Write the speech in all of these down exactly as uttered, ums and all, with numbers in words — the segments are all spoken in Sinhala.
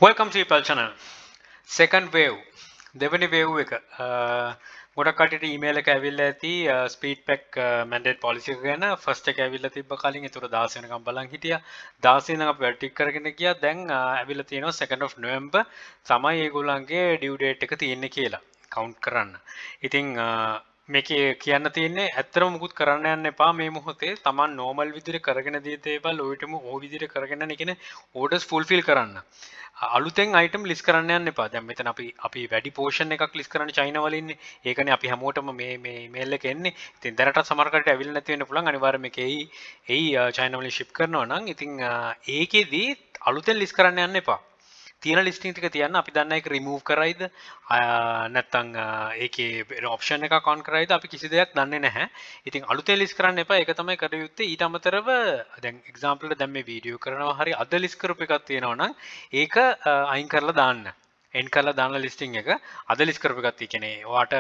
Welcome to your channel. Second wave. දෙවනි wave එක. ගොඩක් කටට email එක ඇවිල්ලා ඇති SpeedPAK mandate policy එක ගැන. first එක ඇවිල්ලා තිබ්බ කලින් ඒතර දාස වෙනකම් බලන් හිටියා. දාස ඉඳන් අපි ටික් කරගෙන ගියා. දැන් ඇවිල්ලා තියෙනවා second of November තමයි ඒගොල්ලන්ගේ due date එක තියෙන්නේ කියලා count කරන්න. ඉතින් මේකේ කියන්න තියෙන්නේ ඇත්තටම මුකුත් කරන්න යන්න එපා මේ මොහොතේ. Taman normal විදිහට කරගෙන දී දේවල් ඔයිටම ඕ විදිහට කරගෙන යන කියන්නේ orders fulfill කරන්න. අලුතෙන් item list කරන්න යන්න එපා. දැන් මෙතන අපි අපි වැඩි portion එකක් list කරන්න China වල ඉන්නේ. ඒකනේ අපි හැමෝටම මේ මේ email එක එන්නේ. ඉතින් දැනටත් සමහර කටට ඇවිල්ලා නැති වෙන්න පුළුවන්. අනිවාර්යයෙන් මේක එයි එයි China වලින් ship කරනවා නම් ඉතින් ඒකෙදි අලුතෙන් list කරන්න යන්න එපා. තියෙන listing ටික තියන්න. අපි දන්න එක remove කරයිද නැත්නම් ඒකේ option එකක් on කරයිද අපි කිසි දෙයක් දන්නේ නැහැ. ඉතින් අලුතෙන් list කරන්න එපා. ඒක තමයි කර යුත්තේ. ඊට අමතරව දැන් example එක දැන් මේ වීඩියෝ කරනවා හරි අද list කරපු එකක් තියෙනවා නම් ඒක අයින් කරලා දාන්න. end කරලා දාන listing එක අද list කරපු එකක් තියෙන්නේ. ඔයාට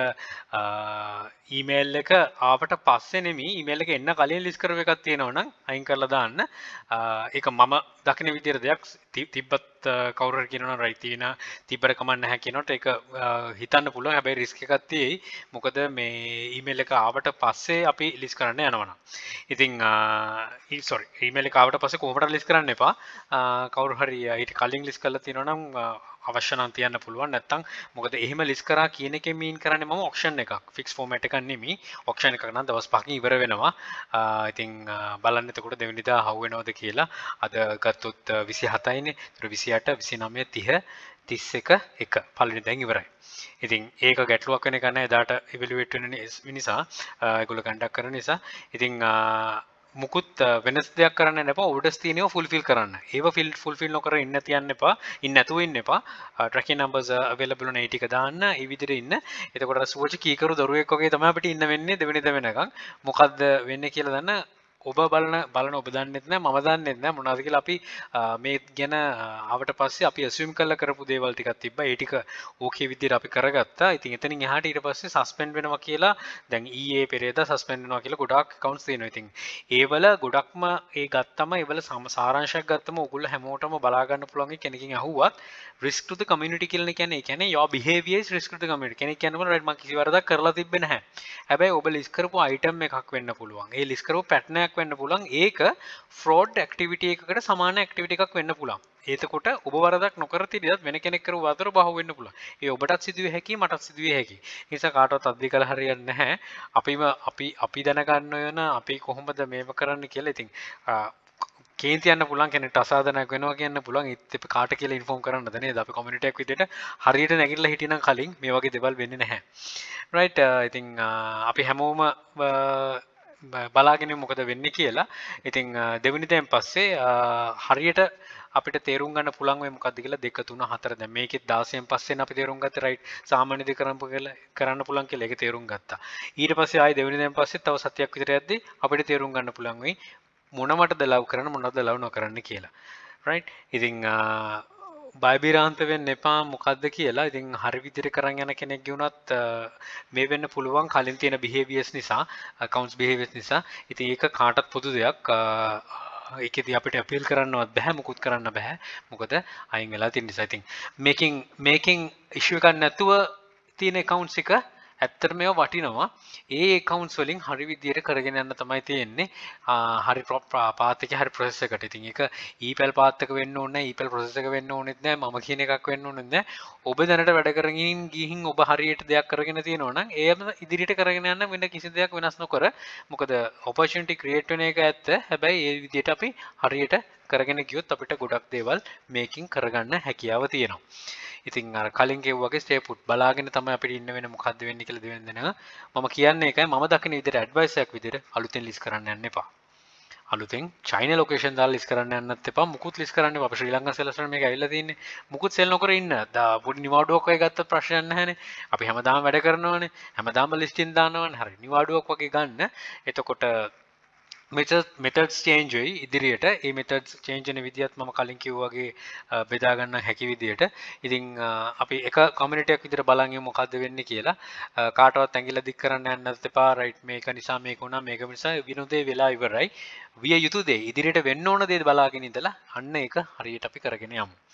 email එක ආවට පස්සේ නෙමෙයි email එක එන්න කලින් list කරපු එකක් තියෙනවා නම් අයින් කරලා දාන්න. ඒක මම දකින විදිහට දෙයක් තිබ්බත් කවුරු හරි කියනවා නම් right තියෙන තිබ්බර කමක් නැහැ කියනකොට ඒක හිතන්න පුළුවන්. හැබැයි risk එකක් තියෙයි. මොකද මේ email එක ආවට පස්සේ අපි list කරන්න යනවා නම්. ඉතින් sorry email එක ආවට පස්සේ කොහොමද list කරන්න එපා. කවුරු හරි ඊට කලින් list කරලා තියෙනවා නම් අවශ්‍ය නම් තියන්න පුළුවන්. නැත්නම් මොකද එහෙම list කරා කියන එකෙන් mean කරන්නේ මම auction එකක් fix format එකක් නෙමෙයි. auction එකක් නම් දවස් පහකින් ඉවර වෙනවා. ඉතින් බලන්න එතකොට දෙවෙනිදා හවු වෙනවද කියලා. අද ගත්තොත් විසිහතයිනේ. ඒතර විසිඅට විසිනවය තිහ තිස් එක එක පළවෙනි දැන් ඉවරයි. ඉතින් ඒක ගැටලුවක් වෙන එක නෑ. එදාට evaluate වෙන නිසා ඒගොල්ලෝ conduct කරන නිසා ඉතින් මුකුත් වෙනස් දෙයක් කරන්න නැපා. orders තියෙනවා fulfill කරන්න. ඒව fulfill නොකර ඉන්න තියන්න එපා. ඉන්න නැතුව ඉන්න එපා. tracking numbers available on ඒ ටික දාන්න. ඒ විදිහට ඉන්න. එතකොට සුවච කීකරු දරුවෙක් වගේ තමයි අපිට ඉන්න වෙන්නේ දෙවෙනිද වෙනකන්. මොකද්ද වෙන්නේ කියලා දන්න ඔබ බලන බලන ඔබ දන්නෙත් නැහැ මම දන්නෙත් නැහැ මොනවද කියලා අපි මේ ගැන ආවට පස්සේ අපි assume කරලා කරපු දේවල් ටිකක් තිබ්බා. ඒ ටික ඕකේ විදිහට අපි කරගත්තා. ඉතින් එතනින් එහාට ඊට පස්සේ suspend වෙනවා කියලා දැන් ඊයේ පෙරේදා suspend වෙනවා කියලා ගොඩාක් accounts තියෙනවා. ඉතින් ඒවල ගොඩක්ම ඒ ගත්තම ඒවල සාරාංශයක් ගත්තම ඔයගොල්ලෝ හැමෝටම බලා ගන්න පුළුවන් කෙනකින් අහුවත් risk to the community කියලා කියන්නේ ඒ කියන්නේ your behavior is risk to the community. කෙනෙක් කියනකොට right මම කිසි වරදක් කරලා තිබ්බේ නැහැ. හැබැයි ඔබ list කරපු item එකක් වෙන්න පුළුවන්. ඒ list කරපු pattern එකක් වෙන්න පුළුවන්. ඒක fraud activity එකකට සමාන activity එකක් වෙන්න පුළුවන්. එතකොට ඔබ වරදක් නොකර තියද්දිත් වෙන කෙනෙක් කරපු අතර බහුව වෙන්න පුළුවන්. ඒ ඔබටත් සිදුවේ හැකි මටත් සිදුවේ හැකි. ඒ නිසා කාටවත් අධිකල හරියන්නේ නැහැ. අපිම අපි අපි දැනගන්න ඕන අපි කොහොමද මේව කරන්න කියලා. ඉතින් කේන්ති යන්න පුළුවන් කෙනෙක්ට අසාධනයක් වෙනවා කියන්න පුළුවන්. ඒත් අපි කාට කියලා ඉන්ෆෝම් කරන්නද නේද? අපි කමියුනිටි එකක් විදිහට හරියට නැගිටලා හිටියනම් කලින් මේ වගේ දේවල් වෙන්නේ නැහැ. right ඉතින් අපි හැමෝම බලාගෙන මොකද වෙන්නේ කියලා. ඉතින් දෙවෙනිදෙන් පස්සේ හරියට අපිට තේරුම් ගන්න පුළුවන් වෙයි මොකද්ද කියලා දෙක තුන හතර දැන් මේකෙත් දාසයෙන් පස්සෙන් අපි තේරුම් ගත්තා right සාමාන්‍ය දේ කරන්න කියලා කරන්න පුළුවන් කියලා ඒක තේරුම් ගත්තා. ඊට පස්සේ ආයි දෙවෙනිදෙන් පස්සේ තව සතියක් විතර යද්දි අපිට තේරුම් ගන්න පුළුවන් වෙයි මොනවටද ලව් කරන්න මොනවද ලව් නොකරන්න කියලා. right ඉතින් බයිබිරාන්ත වෙන්න එපා මොකද්ද කියලා. ඉතින් හරි විදිහට කරන් යන කෙනෙක් ගියුණත් මේ වෙන්න පුළුවන් කලින් තියෙන behaviors නිසා accounts behaviors නිසා. ඉතින් ඒක කාටත් පොදු දෙයක්. ඒකෙදී අපිට අපීල් කරන්නවත් බෑ මුකුත් කරන්න බෑ. මොකද අයින් වෙලා තියෙන නිසා. ඉතින් making making issue එකක් නැතුව තියෙන accounts එක ඇත්තටම ඒවා වටිනවා. ඒ accounts වලින් හරි විදියට කරගෙන යන්න තමයි තියෙන්නේ. හරි පාත් එකේ හරි process එකට. ඉතින් ඒක ඊපල් පාත් එක වෙන්න ඕනේ නැහැ. ඊපල් process එක වෙන්න ඕනෙත් නැහැ. මම කියන එකක් වෙන්න ඕනෙත් නැහැ. ඔබ දැනට වැඩ කරගෙන ගිහින් ඔබ හරියට දෙයක් කරගෙන තියෙනවා නම් ඒම ඉදිරියට කරගෙන යන්න වෙන කිසි දෙයක් වෙනස් නොකර. මොකද opportunity create වෙන එක ඇත්ත. හැබැයි ඒ විදියට අපි හරියට කරගෙන ගියොත් අපිට ගොඩක් දේවල් මේකින් කරගන්න හැකියාව තියෙනවා. ඉතින් අර කලින් කිව්වාගේ stay put බලාගෙන තමයි අපිට ඉන්න වෙන මොකද්ද වෙන්නේ කියලා දෙවෙනි දෙන මම කියන්නේ ඒකයි මම දකින විදිහට advice එකක් විදිහට අලුතෙන් list කරන්න යන්න එපා. අලුතෙන් China location දාලා list කරන්න යන්නත් එපා. මුකුත් list කරන්න එපා. අපේ ශ්‍රී ලංකා sellers වල මේක ඇවිල්ලා තියෙන්නේ. මුකුත් sell නොකර ඉන්න. දා පොඩි නිවාඩුවක් වගේ ගත්තත් ප්‍රශ්නයක් නැහැනේ. අපි හැමදාම වැඩ කරනවානේ. හැමදාම listing දානවානේ. හරි. නිවාඩුවක් වගේ ගන්න. එතකොට methods methods change වෙයි ඉදිරියට. ඒ methods change වෙන විදිහත් මම කලින් කිව්වා වගේ බෙදා ගන්න හැකි විදිහට. ඉතින් අපි එක community එකක් විදිහට බලන් ඉමු මොකද්ද වෙන්නේ කියලා. කාටවත් ඇඟිල්ල දික් කරන්න යන්නත් එපා. right මේක නිසා මේක වුණා මේක නිසා විනෝදේ වෙලා ඉවරයි. විය යුතු දේ ඉදිරියට වෙන්න ඕන දේ බලාගෙන ඉඳලා අන්න ඒක හරියට අපි කරගෙන යමු.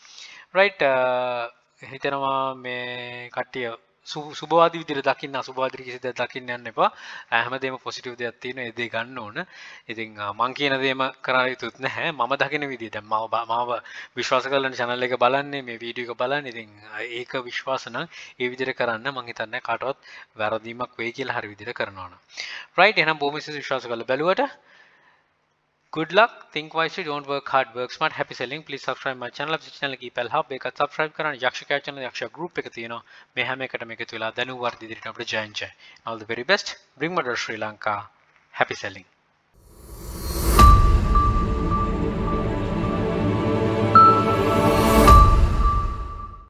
right හිතනවා මේ කට්ටිය සුබවාදී විදිහට දකින්න අසුබවාදී කිසි දෙයක් දකින්න යන්න එපා. හැමදේම පොසිටිව් දෙයක් තියෙනවා. ඒ දේ ගන්න ඕන. ඉතින් මං කියන දේම කරා යුතුත් නැහැ. මම දකින විදිහ දැන් මම මාව විශ්වාස කරලා channel එක බලන්නේ මේ වීඩියෝ එක බලන්නේ. ඉතින් ඒක විශ්වාස නම් ඒ විදිහට කරන්න මං හිතන්නේ කාටවත් වැරදීමක් වෙයි කියලා හරි විදිහට කරනවා නම්. right එහෙනම් බොහොම විශ්වාස කරලා බැලුවට good luck, think wisely, don't work hard, work smart, happy selling. Please subscribe my channel. අපේ channel එක ඊපල් hub එකත් subscribe කරන්න. යක්ෂකයා channel යක්ෂ group එක තියෙනවා. මේ හැම එකටම එකතු වෙලා දැනුවත් ඉදිරියට අපිට join. All the very best. Bring mother Sri Lanka. Happy selling.